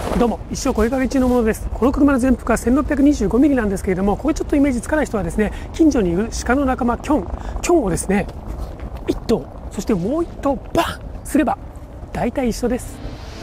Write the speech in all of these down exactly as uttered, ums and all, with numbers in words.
どうも、一生声かけ中のものです。この車の全幅は せんろっぴゃくにじゅうごミリ なんですけれども、これちょっとイメージつかない人はですね、近所にいる鹿の仲間キョンキョンをですねいっ頭、そしてもういっ頭バンすれば大体一緒です。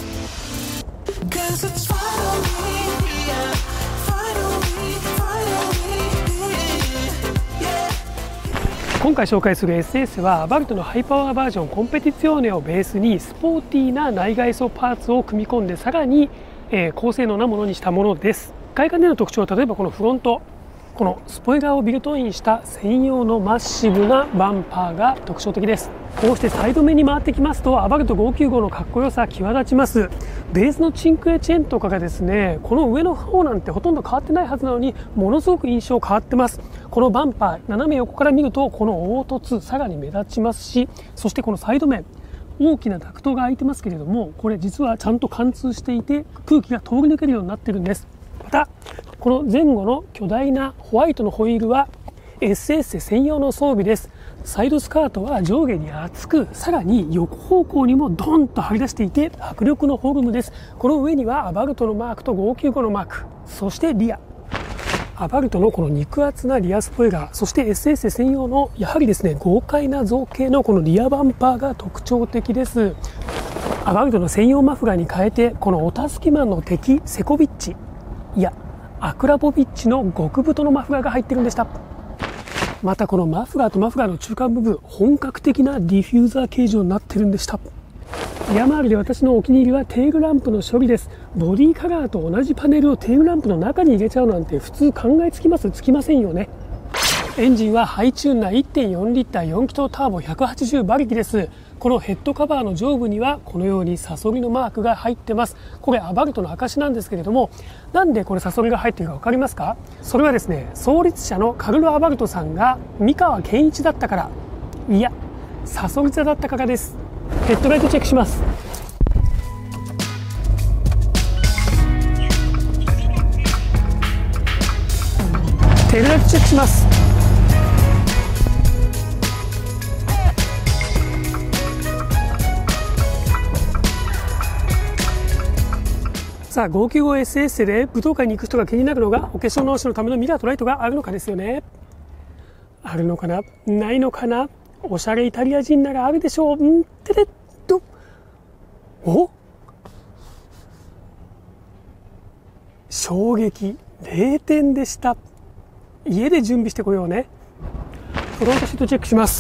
今回紹介する エスエス はアバルトのハイパワーバージョンコンペティツィオーネをベースにスポーティーな内外装パーツを組み込んで、さらに、えー、高性能なものにしたものです。外観での特徴は、例えばこのフロント、このスポイラーをビルトインした専用のマッシブなバンパーが特徴的です。こうしてサイド目に回ってきますと、アバルトごひゃくきゅうじゅうごのかっこよさ際立ちます。ベースのチンクエチェーンとかがですね、この上の方なんてほとんど変わってないはずなのに、ものすごく印象変わってます。このバンパー斜め横から見ると、この凹凸さらに目立ちますし、そしてこのサイド面、大きなダクトが開いてますけれども、これ実はちゃんと貫通していて空気が通り抜けるようになってるんです。またこの前後の巨大なホワイトのホイールは エスエス 専用の装備です。サイドスカートは上下に厚く、さらに横方向にもドンと張り出していて迫力のフォルムです。この上にはアバルトのマークとごひゃくきゅうじゅうごのマーク、そしてリアアバルトのこの肉厚なリアスポイラー、そして エスエス 専用のやはりですね豪快な造形のこのリアバンパーが特徴的です。アバルトの専用マフラーに変えて、このお助けマンの敵セコビッチ、いやアクラボビッチの極太のマフラーが入ってるんでした。またこのマフラーとマフラーの中間部分、本格的なディフューザー形状になってるんでした。リア周りで私のお気に入りはテールランプの処理です。ボディカラーと同じパネルをテールランプの中に入れちゃうなんて普通考えつきます？つきませんよね。エンジンはハイチューンな いってんよんリッターよん気筒ターボひゃくはちじゅう馬力です。このヘッドカバーの上部にはこのようにサソリのマークが入ってます。これアバルトの証なんですけれども、なんでこれサソリが入っているか分かりますか？それはですね、創立者のカルロ・アバルトさんが三河健一だったから、いやサソリ座だったからです。ヘッドライトチェックします。テールライトチェックします。さあ ごひゃくきゅうじゅうごエスエス で舞踏会に行く人が気になるのが、お化粧直しのためのミラーとライトがあるのかですよね。あるのかな、ないのかな。おしゃれイタリア人ならあるでしょう。んてれっと、お衝撃れいてんでした。家で準備してこようね。フロントシートチェックします。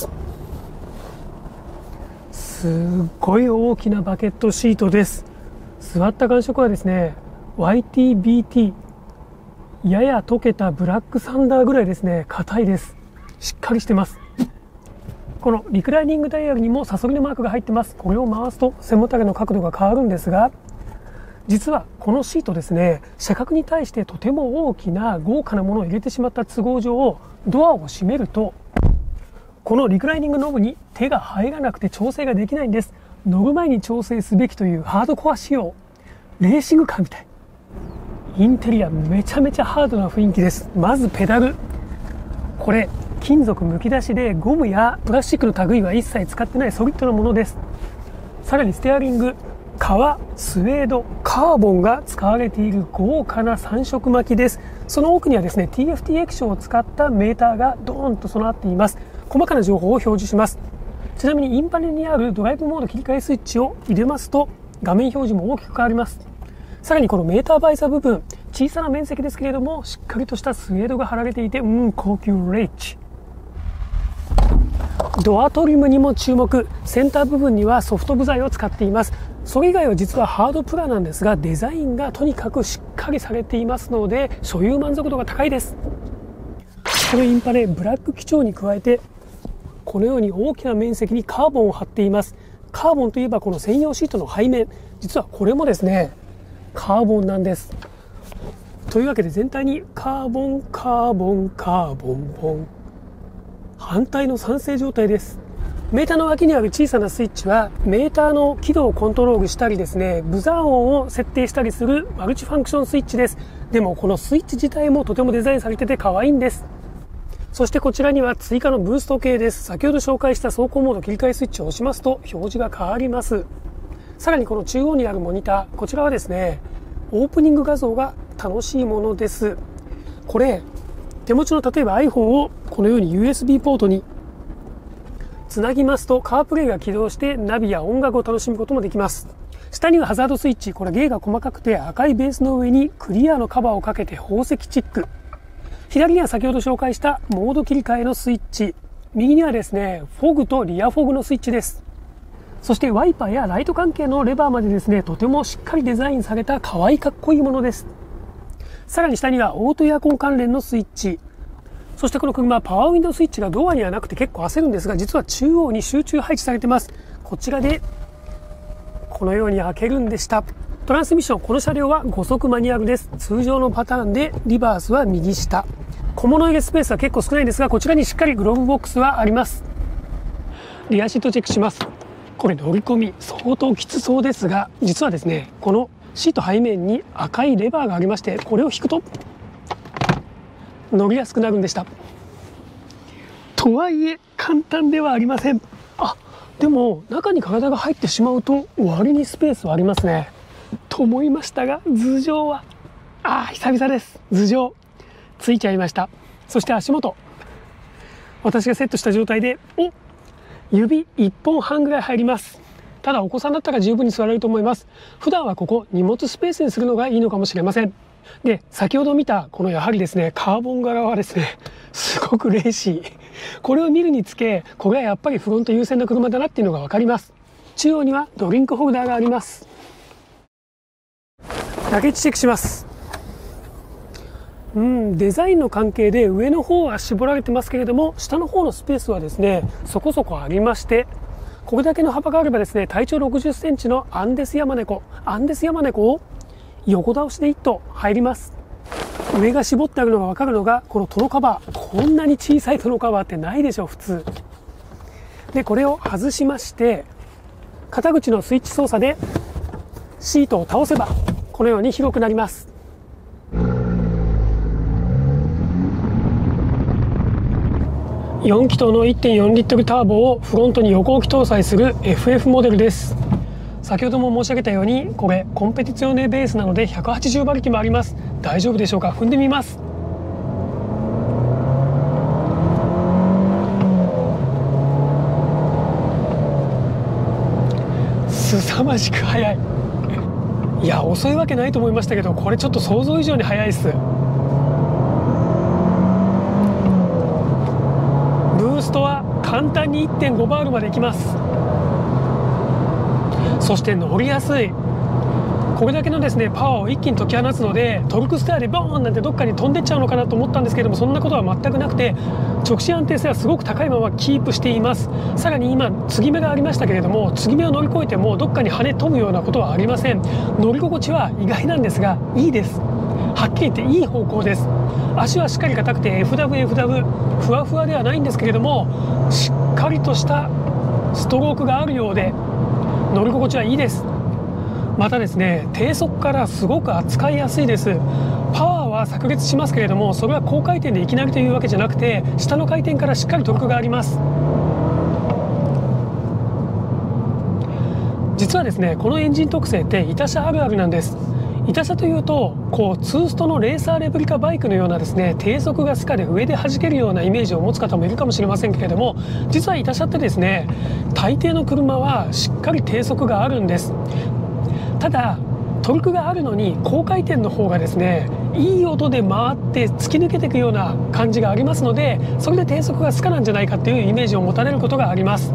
すっごい大きなバケットシートです。座った感触はですね ワイティービーティー、 やや溶けたブラックサンダーぐらいですね。硬いです。しっかりしてます。このリクライニングダイヤルにもサソリのマークが入ってます。これを回すと背もたれの角度が変わるんですが、実はこのシートですね、車格に対してとても大きな豪華なものを入れてしまった都合上、ドアを閉めるとこのリクライニングノブに手が入らなくて調整ができないんです。乗る前に調整すべきというハードコア仕様。レーシングカーみたい。インテリアめちゃめちゃハードな雰囲気です。まずペダル、これ金属むき出しで、ゴムやプラスチックの類は一切使ってないソリッドなものです。さらにステアリング、革、スウェード、カーボンが使われている豪華なさん色巻きです。その奥にはですね ティーエフティー 液晶を使ったメーターがドーンと備わっています。細かな情報を表示します。ちなみにインパネルにあるドライブモード切り替えスイッチを入れますと、画面表示も大きく変わります。さらにこのメーターバイザー部分、小さな面積ですけれどもしっかりとしたスウェードが貼られていて、うん高級レッチ。ドアトリムにも注目。センター部分にはソフト部材を使っています。それ以外は実はハードプラなんですが、デザインがとにかくしっかりされていますので所有満足度が高いです。このインパネブラック基調に加えて、このように大きな面積にカーボンを貼っています。カーボンといえばこの専用シートの背面、実はこれもですねカーボンなんです。というわけで全体にカーボンカーボンカーボンボン、反対の酸性状態です。メーターの脇にある小さなスイッチはメーターの輝度をコントロールしたりですね、ブザー音を設定したりするマルチファンクションスイッチです。でもこのスイッチ自体もとてもデザインされてて可愛いんです。そしてこちらには追加のブースト系です。先ほど紹介した走行モード切り替えスイッチを押しますと表示が変わります。さらにこの中央にあるモニター、こちらはですねオープニング画像が楽しいものです。これ手持ちの例えば iPhone をこのように ユーエスビー ポートにつなぎますと、カープレイが起動してナビや音楽を楽しむこともできます。下にはハザードスイッチ、これ芸が細かくて赤いベースの上にクリアのカバーをかけて宝石チック。左には先ほど紹介したモード切り替えのスイッチ、右にはですねフォグとリアフォグのスイッチです。そしてワイパーやライト関係のレバーまでですね、とてもしっかりデザインされた可愛いかっこいいものです。さらに下にはオートエアコン関連のスイッチ、そしてこの車パワーウィンドウスイッチがドアにはなくて結構焦るんですが、実は中央に集中配置されてます。こちらでこのように開けるんでした。トランスミッション、この車両はご速マニュアルです。通常のパターンでリバースは右下。小物入れスペースは結構少ないんですが、こちらにしっかりグローブボックスはあります。リアシートチェックします。これ乗り込み相当きつそうですが、実はですねこのシート背面に赤いレバーがありまして、これを引くと乗りやすくなるんでした。とはいえ簡単ではありません。あ、でも中に体が入ってしまうと割にスペースはありますねと思いましたが、頭上はあー久々です。頭上ついちゃいました。そして足元、私がセットした状態でお指いっぽんはんぐらい入ります。ただお子さんだったら十分に座れると思います。普段はここ荷物スペースにするのがいいのかもしれません。で、先ほど見たこのやはりですねカーボン柄はですねすごくレーシー。これを見るにつけ、これはやっぱりフロント優先な車だなっていうのが分かります。中央にはドリンクホルダーがあります。ラゲッジチェックします。うん、デザインの関係で上の方は絞られてますけれども、下の方のスペースはですねそこそこありまして、これだけの幅があればですね、体長ろくじゅっセンチのアンデスヤマネコアンデスヤマネコを横倒しでいっ頭入ります。上が絞ってあるのが分かるのがこのトロカバー、こんなに小さいトロカバーってないでしょ普通で。これを外しまして、肩口のスイッチ操作でシートを倒せばこのように広くなります。よん気筒の いってんよんリットルターボをフロントに横置き搭載する エフエフ モデルです。先ほども申し上げたようにこれコンペティツィオネベースなのでひゃくはちじゅう馬力もあります。大丈夫でしょうか。踏んでみます。凄まじく速い。いや遅いわけないと思いましたけど、これちょっと想像以上に速いです。ブーストは簡単に いってんごバールまでいきます。そして乗りやすい。これだけのですねパワーを一気に解き放つので、トルクスターでボーンなんてどっかに飛んでっちゃうのかなと思ったんですけれども、そんなことは全くなくて、直進安定性はすごく高いままキープしています。さらに今継ぎ目がありましたけれども、継ぎ目を乗り越えてもどっかに跳ね飛ぶようなことはありません。乗り心地は意外なんですがいいです。はっきり言っていい方向です。足はしっかり硬くて エフダブリューエフダブリュー ふわふわではないんですけれども、しっかりとしたストロークがあるようで乗り心地はいいです。またですね低速からすごく扱いやすいです。パワーは炸裂しますけれども、それは高回転でいきなりというわけじゃなくて、下の回転からしっかりトルクがあります。実はですねこのエンジン特性ってイタ車あるあるなんです。イタ車というとこうツーストのレーサーレプリカバイクのようなですね低速がスカで上で弾けるようなイメージを持つ方もいるかもしれませんけれども、実はイタ車ってですね大抵の車はしっかり低速があるんです。ただトルクがあるのに高回転の方がですねいい音で回って突き抜けていくような感じがありますので、それで低速がスカなんじゃないかっていうイメージを持たれることがあります。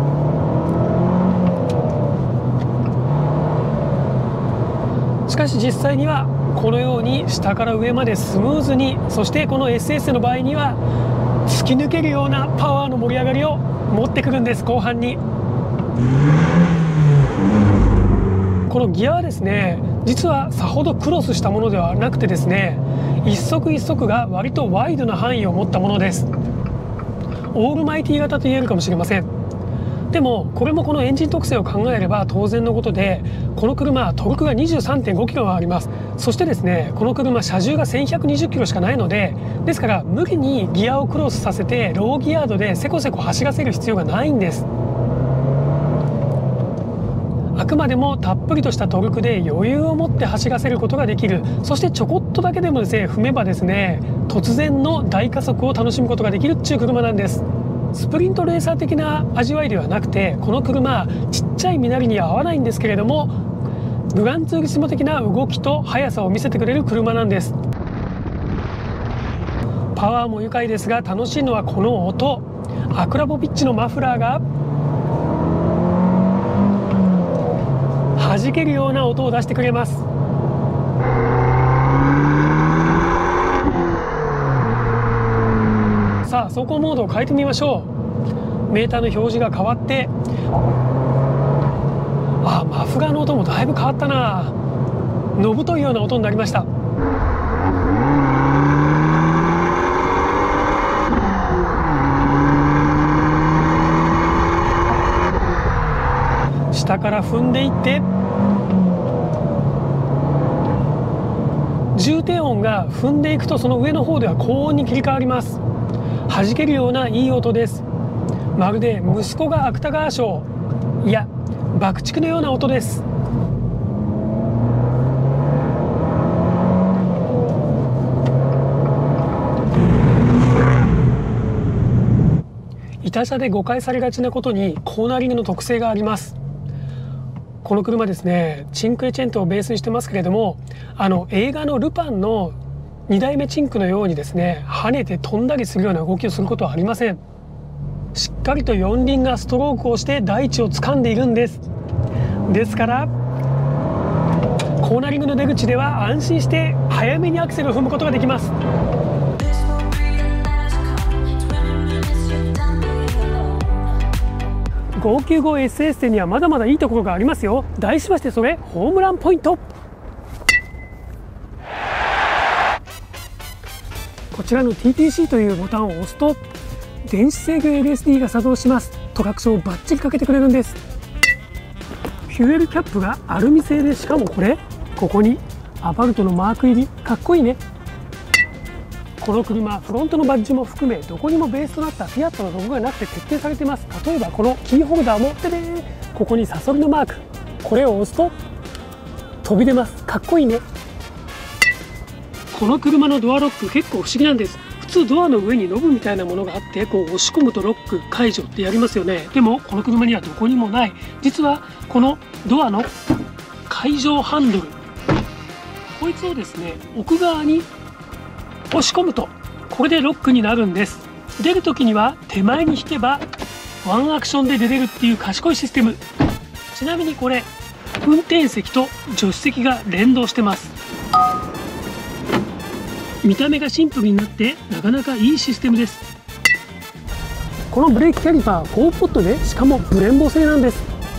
しかし実際にはこのように下から上までスムーズに、そしてこの エスエス の場合には突き抜けるようなパワーの盛り上がりを持ってくるんです。後半にこのギアはですね実はさほどクロスしたものではなくてですね、一足一足が割とワイドな範囲を持ったものです。オールマイティ型と言えるかもしれません。でもこれもこのエンジン特性を考えれば当然のことで、この車はトルクが にじゅうさんてんごキロはあります。そしてですねこの車車重がせんひゃくにじゅっキロしかないので、ですから無理にギアをクロスさせてローギアードでせこせこ走らせる必要がないんです。 あくまでもたっぷりとしたトルクで余裕を持って走らせることができる、そしてちょこっとだけでもですね踏めばですね突然の大加速を楽しむことができるっていう車なんです。スプリントレーサー的な味わいではなくて、この車ちっちゃい身なりには合わないんですけれども、グランツーリスモ的な動きと速さを見せてくれる車なんです。パワーも愉快ですが、楽しいのはこの音。アクラボピッチのマフラーが弾けるような音を出してくれます。さあ走行モードを変えてみましょう。メーターの表示が変わって、あ、マフラーの音もだいぶ変わったな。のぶといような音になりました。下から踏んでいって重低音が踏んでいくと、その上の方では高音に切り替わります。弾けるようないい音です。まるで息子が芥川賞、いや爆竹のような音です。板車で誤解されがちなことにコーナリングの特性があります。この車ですね、チンクエチェントをベースにしてますけれども、あの映画のルパンのに代目チンクのようにですね跳ねて飛んだりするような動きをすることはありません。しっかりと四輪がストロークをして大地を掴んでいるんです。ですからコーナリングの出口では安心して早めにアクセルを踏むことができます。ごきゅうごエスエス にはまだまだいいところがありますよ。題しましてそれホームランポイント。こちらの ティーティーシー というボタンを押すと電子制御 エルエスディー が作動します。トラクションをバッチリかけてくれるんです。フュエルキャップがアルミ製で、しかもこれここにアバルトのマーク入り、かっこいいね。この車フロントのバッジも含めどこにもベースとなったフィアットのロゴがなくて徹底されています。例えばこのキーホルダーもてれー、ここにサソリのマーク、これを押すと飛び出ます。かっこいいね。この車のドアロック結構不思議なんです。普通ドアの上にノブみたいなものがあって、こう押し込むとロック解除ってやりますよね。でもこの車にはどこにもない。実はこのドアの解錠ハンドル、こいつをですね奥側に押し込むとこれでロックになるんです。出る時には手前に引けばワンアクションで出れるっていう賢いシステム。ちなみにこれ運転席と助手席が連動してます。見た目がシンプルになってなかなかいいシステムです。このブレーキキャリパーフォーポットで、しかもブレンボ製なんです。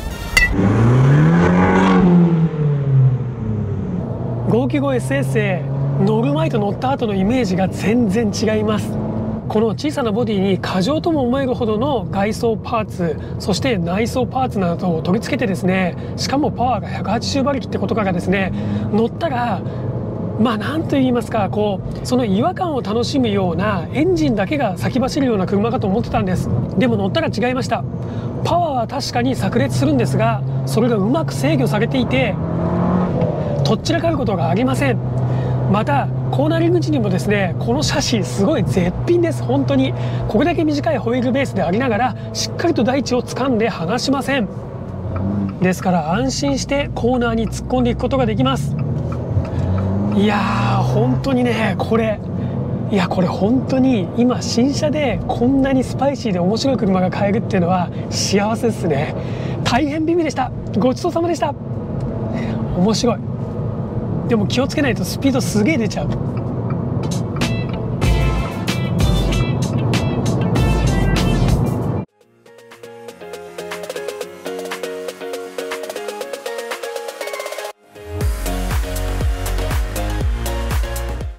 ごきゅうごエスエス へ乗る前と乗った後のイメージが全然違います。この小さなボディに過剰とも思えるほどの外装パーツ、そして内装パーツなどを取り付けてですね、しかもパワーがひゃくはちじゅう馬力ってことからですね、乗ったらまあ何と言いますか、こうその違和感を楽しむようなエンジンだけが先走るような車かと思ってたんです。でも乗ったら違いました。パワーは確かに炸裂するんですが、それがうまく制御されていてとっちらかることがありません。またコーナリング時にもですね、このシャシーすごい絶品です。本当にこれだけ短いホイールベースでありながらしっかりと大地を掴んで離しません。ですから安心してコーナーに突っ込んでいくことができます。いやー本当にね、これいやこれ本当に今新車でこんなにスパイシーで面白い車が買えるっていうのは幸せですね。大変美味でした。ごちそうさまでした。面白い。でも気をつけないとスピードすげえ出ちゃう。